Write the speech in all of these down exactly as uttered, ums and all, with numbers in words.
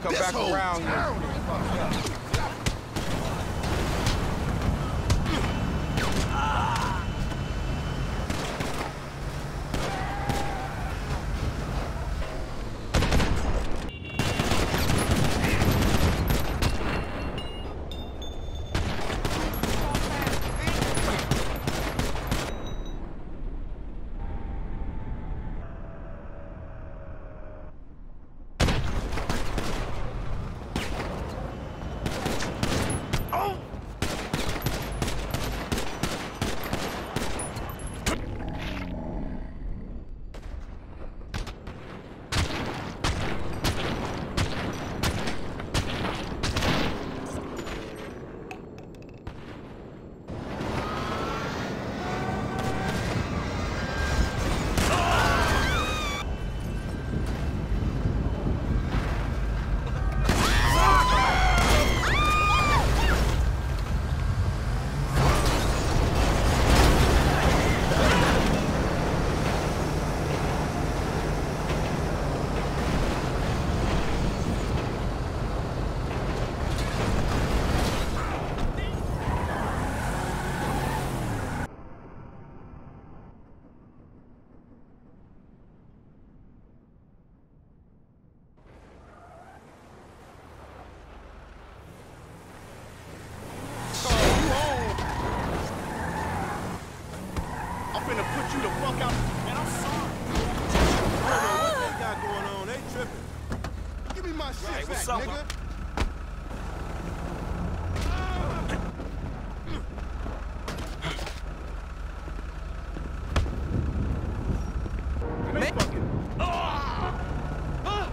come this back around here. You the fuck out, man. I'm sorry. I don't know what they got going on. They tripping. Give me my shit Right, back, what's up, nigga. man? Man. Fucking. Ah! Ah!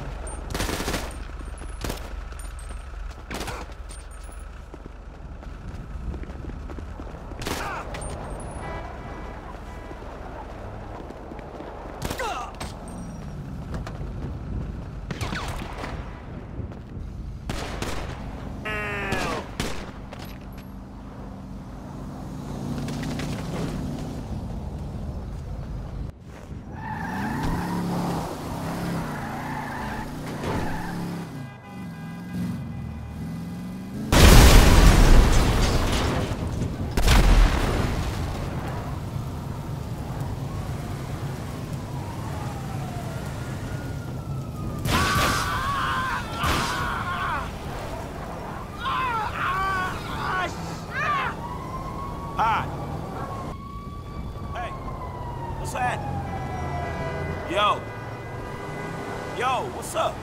Hi. Hey, what's that? Yo. Yo, what's up?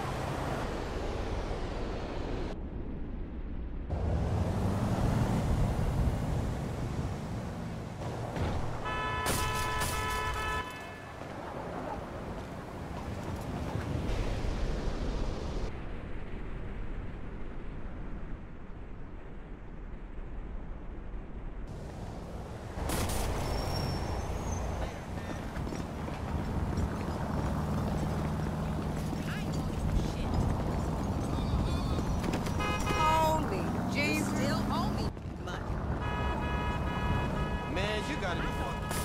Man, you gotta be fucking.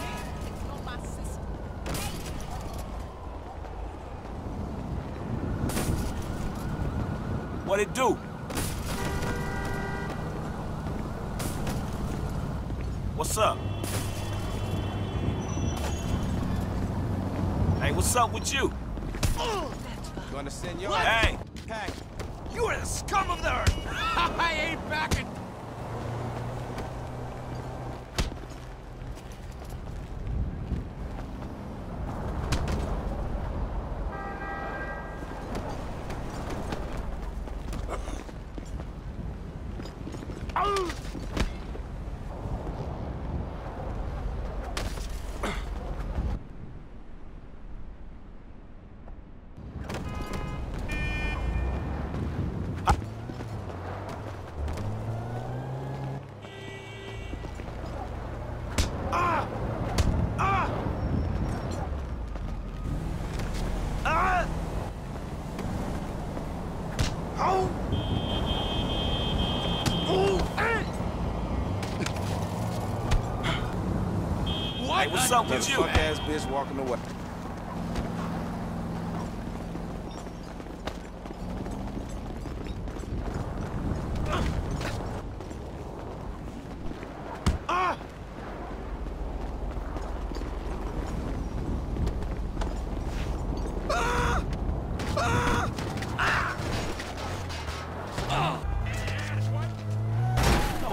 What it do? What's up? Hey, what's up with you? Gonna send your Hey! pack. You are the scum of the earth! I ain't backing. Hey, what's up with you? Fuck ass bitch walking away.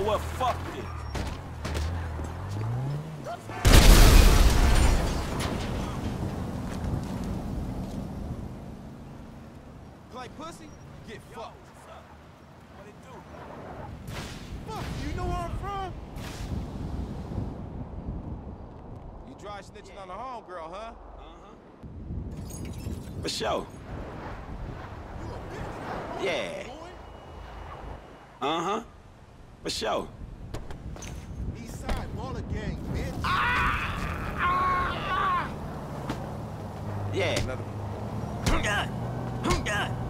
know what? Fuck this. Play pussy, get Yo, fucked. what's up? What it do? Fuck, you know where I'm from? You dry snitching on the homegirl, huh? Uh-huh. For sure. You a bitch. Yeah. Boy. Uh-huh. For sure. East side baller gang, bitch. Yeah. Another God. God.